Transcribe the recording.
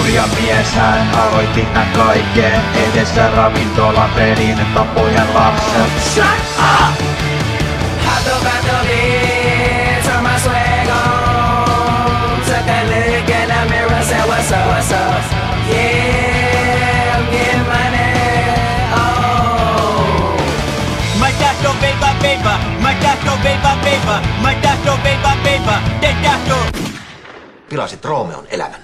Hurja mies hän aloitti tän kaiken. Edessä ravintolan pelin tappojen lapsen. Shut up! Had the battery, turn my swag on. Took a look in the mirror, said what's up, what's up? Yeah, I'm getting money, oh. My dash go baby, baby. My dash go baby, baby. My dash go baby, baby. Te dash go. Pilasit Roomeon elämän.